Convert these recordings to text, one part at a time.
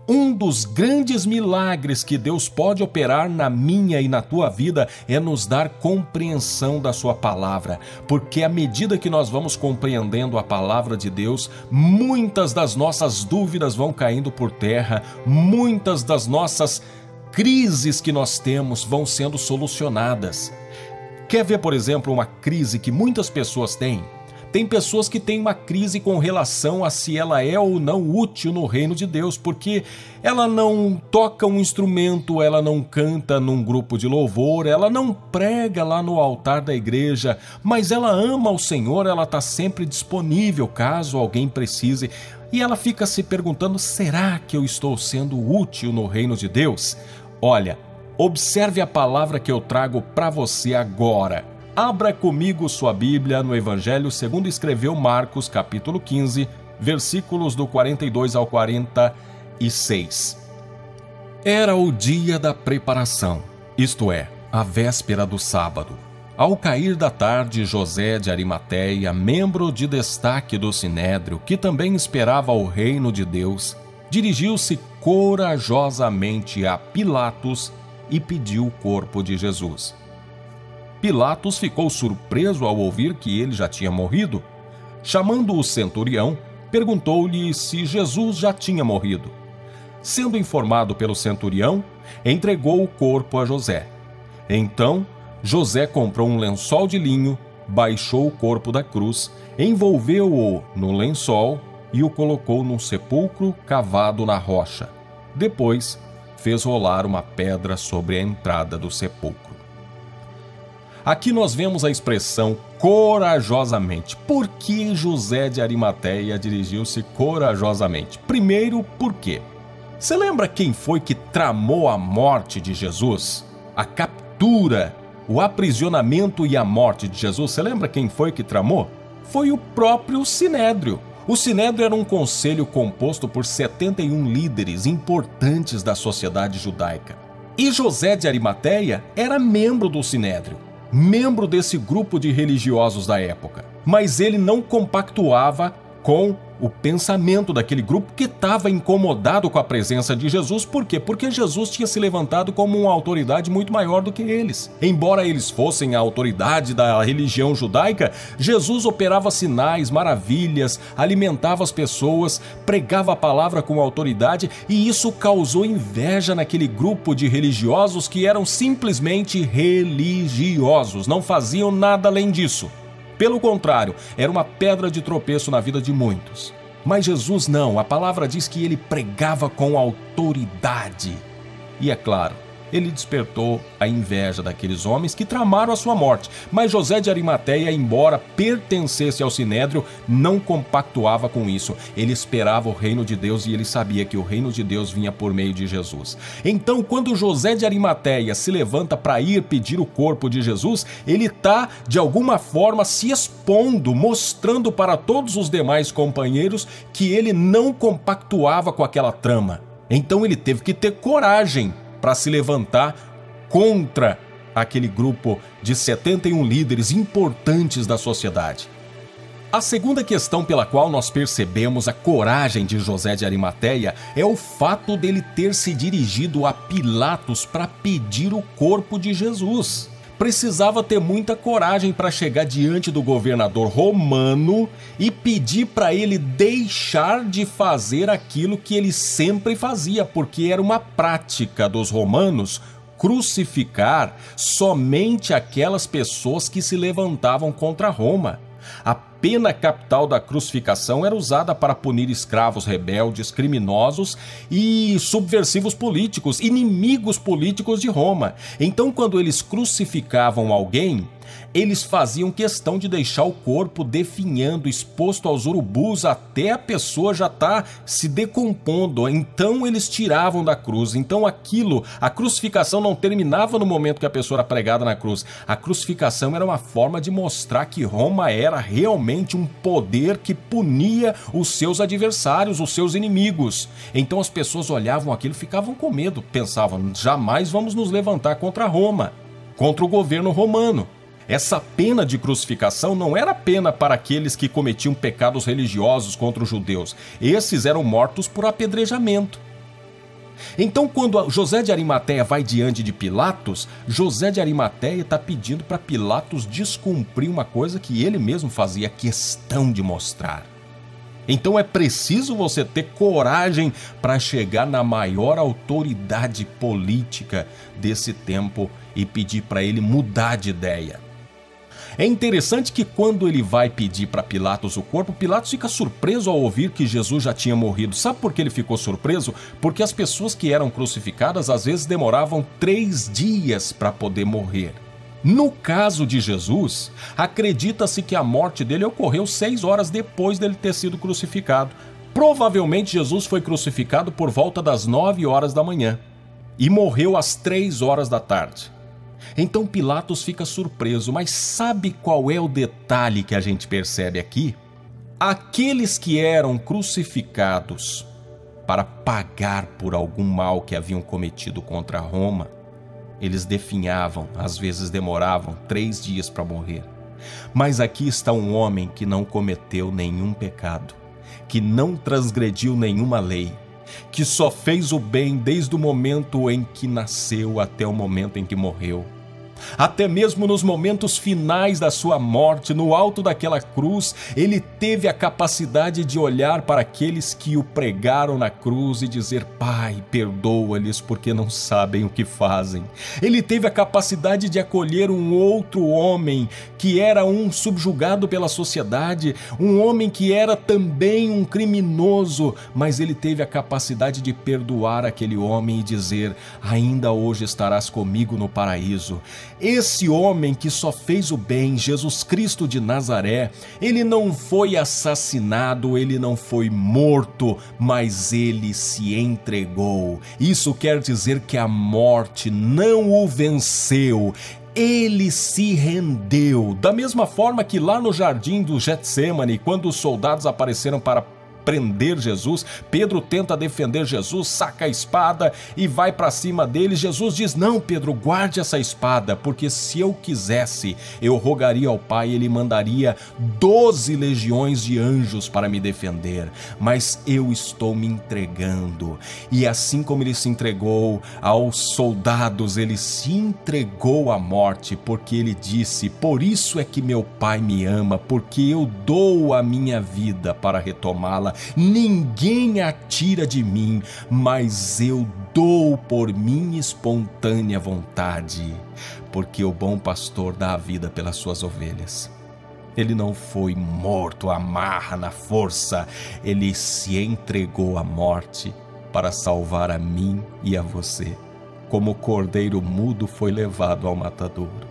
Um dos grandes milagres que Deus pode operar na minha e na tua vida é nos dar compreensão da sua palavra, porque à medida que nós vamos compreendendo a palavra de Deus, muitas das nossas dúvidas vão caindo por terra, muitas das nossas crises que nós temos vão sendo solucionadas. Quer ver, por exemplo, uma crise que muitas pessoas têm? Tem pessoas que têm uma crise com relação a se ela é ou não útil no reino de Deus, porque ela não toca um instrumento, ela não canta num grupo de louvor, ela não prega lá no altar da igreja, mas ela ama o Senhor, ela está sempre disponível caso alguém precise. E ela fica se perguntando, será que eu estou sendo útil no reino de Deus? Olha, observe a palavra que eu trago para você agora. Abra comigo sua Bíblia no Evangelho segundo escreveu Marcos, capítulo 15, versículos do 42 ao 46. Era o dia da preparação, isto é, a véspera do sábado. Ao cair da tarde, José de Arimateia, membro de destaque do Sinédrio, que também esperava o reino de Deus, dirigiu-se corajosamente a Pilatos e pediu o corpo de Jesus. Pilatos ficou surpreso ao ouvir que ele já tinha morrido. Chamando o centurião, perguntou-lhe se Jesus já tinha morrido. Sendo informado pelo centurião, entregou o corpo a José. Então, José comprou um lençol de linho, baixou o corpo da cruz, envolveu-o no lençol e o colocou num sepulcro cavado na rocha. Depois, fez rolar uma pedra sobre a entrada do sepulcro. Aqui nós vemos a expressão corajosamente. Por que José de Arimateia dirigiu-se corajosamente? Primeiro, por quê? Você lembra quem foi que tramou a morte de Jesus? A captura, o aprisionamento e a morte de Jesus, você lembra quem foi que tramou? Foi o próprio Sinédrio. O Sinédrio era um conselho composto por 71 líderes importantes da sociedade judaica. E José de Arimateia era membro do Sinédrio, membro desse grupo de religiosos da época. Mas ele não compactuava com o pensamento daquele grupo que estava incomodado com a presença de Jesus. Por quê? Porque Jesus tinha se levantado como uma autoridade muito maior do que eles. Embora eles fossem a autoridade da religião judaica, Jesus operava sinais, maravilhas, alimentava as pessoas, pregava a palavra com autoridade, e isso causou inveja naquele grupo de religiosos que eram simplesmente religiosos, não faziam nada além disso. Pelo contrário, era uma pedra de tropeço na vida de muitos. Mas Jesus não, a palavra diz que ele pregava com autoridade. E é claro, ele despertou a inveja daqueles homens que tramaram a sua morte. Mas José de Arimateia, embora pertencesse ao Sinédrio, não compactuava com isso. Ele esperava o reino de Deus e ele sabia que o reino de Deus vinha por meio de Jesus. Então, quando José de Arimateia se levanta para ir pedir o corpo de Jesus, ele está, de alguma forma, se expondo, mostrando para todos os demais companheiros que ele não compactuava com aquela trama. Então ele teve que ter coragem para se levantar contra aquele grupo de 71 líderes importantes da sociedade. A segunda questão pela qual nós percebemos a coragem de José de Arimateia é o fato dele ter se dirigido a Pilatos para pedir o corpo de Jesus. Precisava ter muita coragem para chegar diante do governador romano e pedir para ele deixar de fazer aquilo que ele sempre fazia, porque era uma prática dos romanos crucificar somente aquelas pessoas que se levantavam contra Roma. A pena capital da crucificação era usada para punir escravos rebeldes, criminosos e subversivos políticos, inimigos políticos de Roma. Então, quando eles crucificavam alguém, eles faziam questão de deixar o corpo definhando, exposto aos urubus, até a pessoa já estar se decompondo. Então eles tiravam da cruz. Então a crucificação não terminava no momento que a pessoa era pregada na cruz. A crucificação era uma forma de mostrar que Roma era realmente um poder que punia os seus adversários, os seus inimigos. Então as pessoas olhavam aquilo e ficavam com medo, pensavam, jamais vamos nos levantar contra Roma, contra o governo romano. Essa pena de crucificação não era pena para aqueles que cometiam pecados religiosos contra os judeus. Esses eram mortos por apedrejamento. Então, quando José de Arimateia vai diante de Pilatos, José de Arimateia está pedindo para Pilatos descumprir uma coisa que ele mesmo fazia questão de mostrar. Então é preciso você ter coragem para chegar na maior autoridade política desse tempo e pedir para ele mudar de ideia. É interessante que quando ele vai pedir para Pilatos o corpo, Pilatos fica surpreso ao ouvir que Jesus já tinha morrido. Sabe por que ele ficou surpreso? Porque as pessoas que eram crucificadas às vezes demoravam 3 dias para poder morrer. No caso de Jesus, acredita-se que a morte dele ocorreu 6 horas depois dele ter sido crucificado. Provavelmente Jesus foi crucificado por volta das 9 horas da manhã e morreu às 3 horas da tarde. Então Pilatos fica surpreso, mas sabe qual é o detalhe que a gente percebe aqui? Aqueles que eram crucificados para pagar por algum mal que haviam cometido contra Roma, eles definhavam, às vezes demoravam 3 dias para morrer. Mas aqui está um homem que não cometeu nenhum pecado, que não transgrediu nenhuma lei, que só fez o bem desde o momento em que nasceu até o momento em que morreu. Até mesmo nos momentos finais da sua morte, no alto daquela cruz, ele teve a capacidade de olhar para aqueles que o pregaram na cruz e dizer: Pai, perdoa-lhes porque não sabem o que fazem. Ele teve a capacidade de acolher um outro homem que era um subjugado pela sociedade, um homem que era também um criminoso, mas ele teve a capacidade de perdoar aquele homem e dizer: ainda hoje estarás comigo no paraíso. Esse homem que só fez o bem, Jesus Cristo de Nazaré, ele não foi assassinado, ele não foi morto, mas ele se entregou. Isso quer dizer que a morte não o venceu. Ele se rendeu. Da mesma forma que lá no jardim do Getsêmani, quando os soldados apareceram para prender Jesus, Pedro tenta defender Jesus, saca a espada e vai para cima dele. Jesus diz: não, Pedro, guarde essa espada, porque se eu quisesse, eu rogaria ao Pai, ele mandaria 12 legiões de anjos para me defender, mas eu estou me entregando. E assim como ele se entregou aos soldados, ele se entregou à morte, porque ele disse: por isso é que meu Pai me ama, porque eu dou a minha vida para retomá-la. Ninguém a tira de mim, mas eu dou por minha espontânea vontade, porque o bom pastor dá a vida pelas suas ovelhas. Ele não foi morto à marra, na força, ele se entregou à morte para salvar a mim e a você, como o cordeiro mudo foi levado ao matadouro.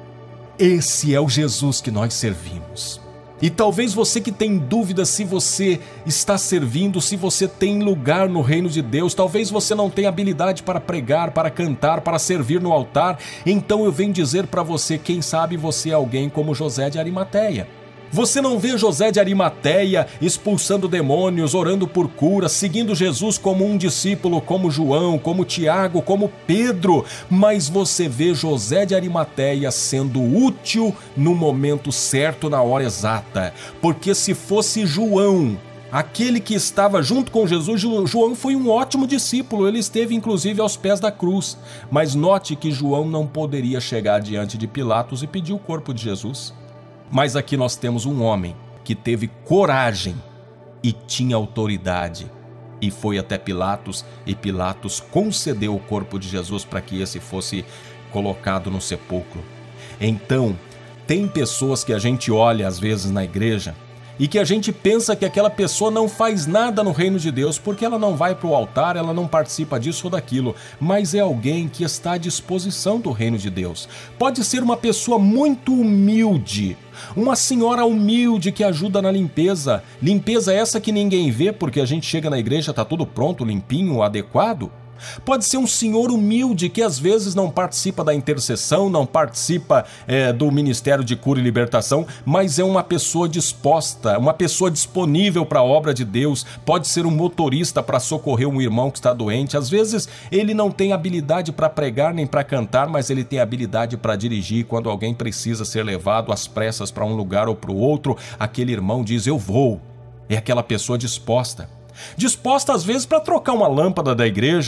Esse é o Jesus que nós servimos. E talvez você que tem dúvida se você está servindo, se você tem lugar no reino de Deus, talvez você não tenha habilidade para pregar, para cantar, para servir no altar, então eu venho dizer para você, quem sabe você é alguém como José de Arimateia. Você não vê José de Arimateia expulsando demônios, orando por cura, seguindo Jesus como um discípulo, como João, como Tiago, como Pedro, mas você vê José de Arimateia sendo útil no momento certo, na hora exata. Porque se fosse João, aquele que estava junto com Jesus, João foi um ótimo discípulo, ele esteve inclusive aos pés da cruz. Mas note que João não poderia chegar diante de Pilatos e pedir o corpo de Jesus. Mas aqui nós temos um homem que teve coragem e tinha autoridade e foi até Pilatos, e Pilatos concedeu o corpo de Jesus para que esse fosse colocado no sepulcro. Então, tem pessoas que a gente olha às vezes na igreja e que a gente pensa que aquela pessoa não faz nada no reino de Deus porque ela não vai para o altar, ela não participa disso ou daquilo, mas é alguém que está à disposição do reino de Deus. Pode ser uma pessoa muito humilde, uma senhora humilde que ajuda na limpeza. Limpeza essa que ninguém vê porque a gente chega na igreja, está tudo pronto, limpinho, adequado. Pode ser um senhor humilde que às vezes não participa da intercessão, não participa do Ministério de Cura e Libertação, mas é uma pessoa disposta, uma pessoa disponível para a obra de Deus. Pode ser um motorista para socorrer um irmão que está doente. Às vezes ele não tem habilidade para pregar nem para cantar, mas ele tem habilidade para dirigir. Quando alguém precisa ser levado às pressas para um lugar ou para o outro, aquele irmão diz: eu vou. É aquela pessoa disposta. Disposta às vezes para trocar uma lâmpada da igreja,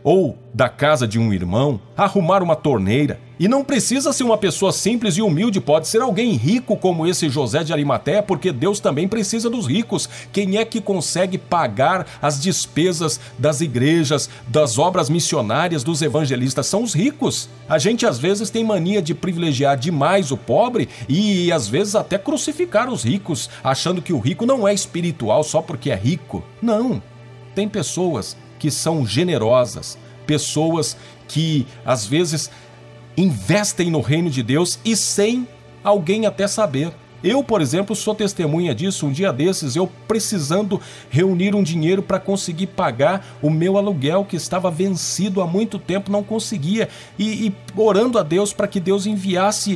ou da casa de um irmão, arrumar uma torneira. E não precisa ser uma pessoa simples e humilde, pode ser alguém rico como esse José de Arimateia, porque Deus também precisa dos ricos. Quem é que consegue pagar as despesas das igrejas, das obras missionárias, dos evangelistas? São os ricos. A gente às vezes tem mania de privilegiar demais o pobre e às vezes até crucificar os ricos, achando que o rico não é espiritual só porque é rico. Não, tem pessoas que são generosas, pessoas que às vezes investem no reino de Deus e sem alguém até saber. Eu, por exemplo, sou testemunha disso. Um dia desses, eu precisando reunir um dinheiro para conseguir pagar o meu aluguel que estava vencido há muito tempo, não conseguia. E orando a Deus para que Deus enviasse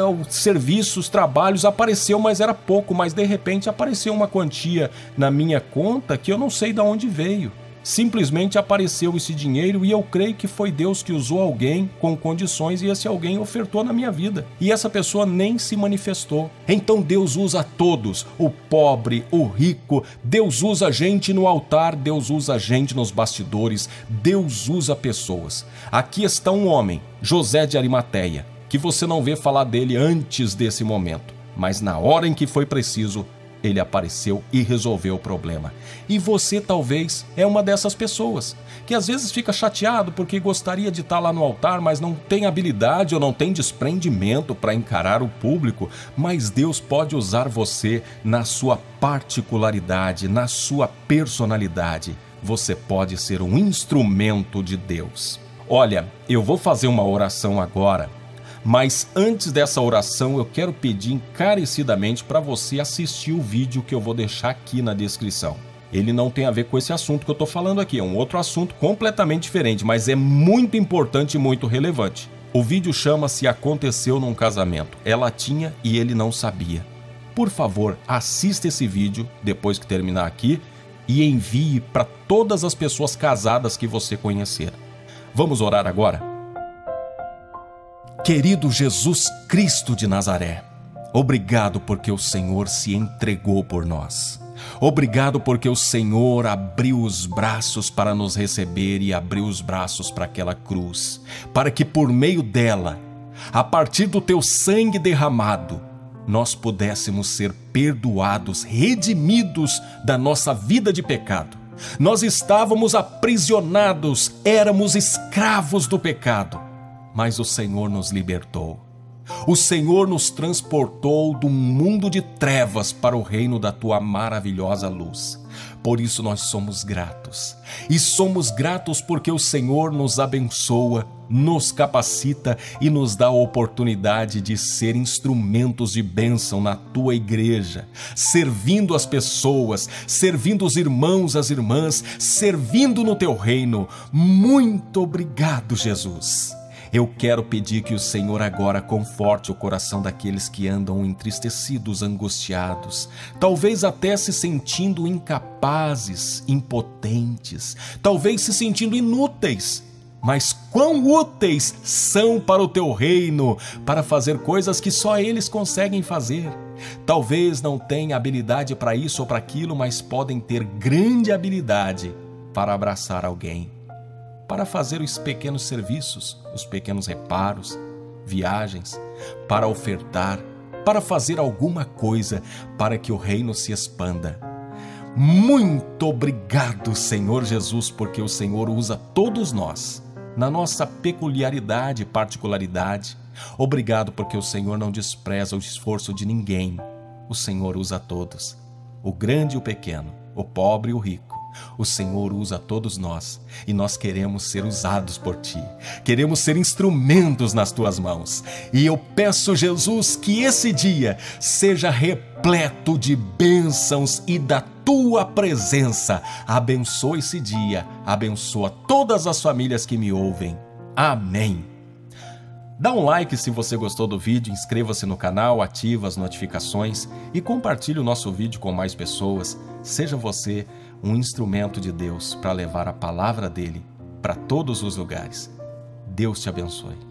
serviços, trabalhos, apareceu, mas era pouco. Mas de repente apareceu uma quantia na minha conta que eu não sei de onde veio. Simplesmente apareceu esse dinheiro e eu creio que foi Deus que usou alguém com condições e esse alguém ofertou na minha vida. E essa pessoa nem se manifestou. Então Deus usa todos, o pobre, o rico. Deus usa gente no altar, Deus usa gente nos bastidores, Deus usa pessoas. Aqui está um homem, José de Arimateia, que você não vê falar dele antes desse momento, mas na hora em que foi preciso, ele apareceu e resolveu o problema. E você talvez é uma dessas pessoas que às vezes fica chateado porque gostaria de estar lá no altar, mas não tem habilidade ou não tem desprendimento para encarar o público. Mas Deus pode usar você na sua particularidade, na sua personalidade. Você pode ser um instrumento de Deus. Olha, eu vou fazer uma oração agora. Mas antes dessa oração, eu quero pedir encarecidamente para você assistir o vídeo que eu vou deixar aqui na descrição. Ele não tem a ver com esse assunto que eu estou falando aqui, é um outro assunto completamente diferente, mas é muito importante e muito relevante. O vídeo chama-se Aconteceu num Casamento. Ela tinha e ele não sabia. Por favor, assista esse vídeo depois que terminar aqui e envie para todas as pessoas casadas que você conhecer. Vamos orar agora? Querido Jesus Cristo de Nazaré, obrigado porque o Senhor se entregou por nós. Obrigado porque o Senhor abriu os braços para nos receber e abriu os braços para aquela cruz, para que por meio dela, a partir do teu sangue derramado, nós pudéssemos ser perdoados, redimidos da nossa vida de pecado. Nós estávamos aprisionados, éramos escravos do pecado. Mas o Senhor nos libertou. O Senhor nos transportou do mundo de trevas para o reino da tua maravilhosa luz. Por isso nós somos gratos. E somos gratos porque o Senhor nos abençoa, nos capacita e nos dá a oportunidade de ser instrumentos de bênção na tua igreja, servindo as pessoas, servindo os irmãos, as irmãs, servindo no teu reino. Muito obrigado, Jesus. Eu quero pedir que o Senhor agora conforte o coração daqueles que andam entristecidos, angustiados, talvez até se sentindo incapazes, impotentes, talvez se sentindo inúteis. Mas quão úteis são para o teu reino, para fazer coisas que só eles conseguem fazer. Talvez não tenham habilidade para isso ou para aquilo, mas podem ter grande habilidade para abraçar alguém, para fazer os pequenos serviços, os pequenos reparos, viagens, para ofertar, para fazer alguma coisa para que o reino se expanda. Muito obrigado, Senhor Jesus, porque o Senhor usa todos nós, na nossa peculiaridade e particularidade. Obrigado porque o Senhor não despreza o esforço de ninguém. O Senhor usa todos, o grande e o pequeno, o pobre e o rico. O Senhor usa todos nós e nós queremos ser usados por Ti. Queremos ser instrumentos nas Tuas mãos. E eu peço, Jesus, que esse dia seja repleto de bênçãos e da Tua presença. Abençoa esse dia, abençoa todas as famílias que me ouvem. Amém. Dá um like se você gostou do vídeo, inscreva-se no canal, ative as notificações e compartilhe o nosso vídeo com mais pessoas. Seja você um instrumento de Deus para levar a palavra dele para todos os lugares. Deus te abençoe.